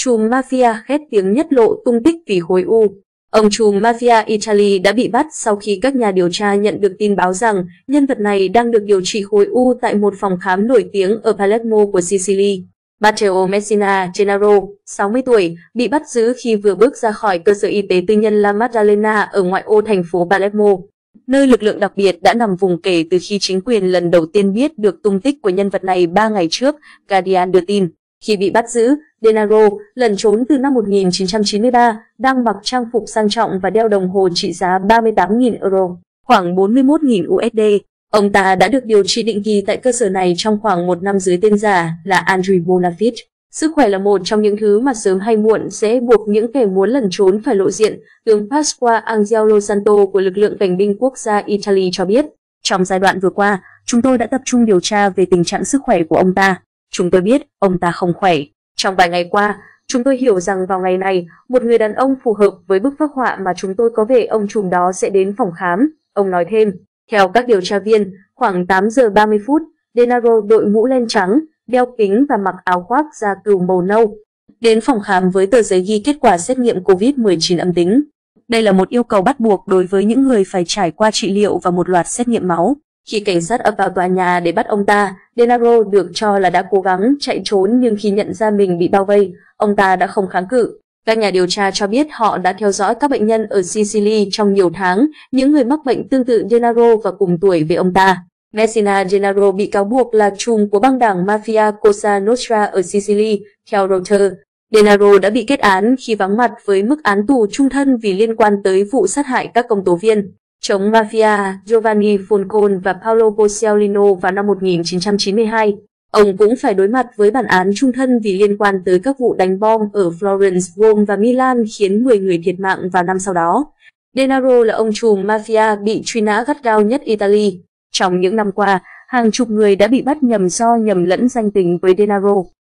trùm mafia khét tiếng nhất lộ tung tích vì khối u. Ông trùm mafia Italy đã bị bắt sau khi các nhà điều tra nhận được tin báo rằng nhân vật này đang được điều trị khối u tại một phòng khám nổi tiếng ở Palermo của Sicily. Matteo Messina Gennaro, 60 tuổi, bị bắt giữ khi vừa bước ra khỏi cơ sở y tế tư nhân La Maddalena ở ngoại ô thành phố Palermo, nơi lực lượng đặc biệt đã nằm vùng kể từ khi chính quyền lần đầu tiên biết được tung tích của nhân vật này 3 ngày trước, Guardian đưa tin. Khi bị bắt giữ, Gennaro lẩn trốn từ năm 1993, đang mặc trang phục sang trọng và đeo đồng hồ trị giá 38.000 euro, khoảng 41.000 USD. Ông ta đã được điều trị định kỳ tại cơ sở này trong khoảng 1 năm dưới tên giả là Andrea Bonafide. Sức khỏe là một trong những thứ mà sớm hay muộn sẽ buộc những kẻ muốn lẩn trốn phải lộ diện, tướng Pasqua Angelo Santo của lực lượng cảnh binh quốc gia Italy cho biết. Trong giai đoạn vừa qua, chúng tôi đã tập trung điều tra về tình trạng sức khỏe của ông ta. Chúng tôi biết ông ta không khỏe. Trong vài ngày qua, chúng tôi hiểu rằng vào ngày này, một người đàn ông phù hợp với bức phác họa mà chúng tôi có về ông trùm đó sẽ đến phòng khám. Ông nói thêm, theo các điều tra viên, khoảng 8 giờ 30 phút, Gennaro đội mũ len trắng, đeo kính và mặc áo khoác da cừu màu nâu, đến phòng khám với tờ giấy ghi kết quả xét nghiệm COVID-19 âm tính. Đây là một yêu cầu bắt buộc đối với những người phải trải qua trị liệu và một loạt xét nghiệm máu. Khi cảnh sát ập vào tòa nhà để bắt ông ta, Gennaro được cho là đã cố gắng chạy trốn nhưng khi nhận ra mình bị bao vây, ông ta đã không kháng cự. Các nhà điều tra cho biết họ đã theo dõi các bệnh nhân ở Sicily trong nhiều tháng, những người mắc bệnh tương tự Gennaro và cùng tuổi với ông ta. Messina Gennaro bị cáo buộc là trùm của băng đảng Mafia Cosa Nostra ở Sicily, theo Reuters. Gennaro đã bị kết án khi vắng mặt với mức án tù chung thân vì liên quan tới vụ sát hại các công tố viên chống mafia Giovanni Falcone và Paolo Borsellino vào năm 1992. Ông cũng phải đối mặt với bản án chung thân vì liên quan tới các vụ đánh bom ở Florence, Rome và Milan khiến 10 người thiệt mạng vào năm sau đó. Gennaro là ông trùm mafia bị truy nã gắt gao nhất Italy. Trong những năm qua, hàng chục người đã bị bắt nhầm do nhầm lẫn danh tính với Gennaro.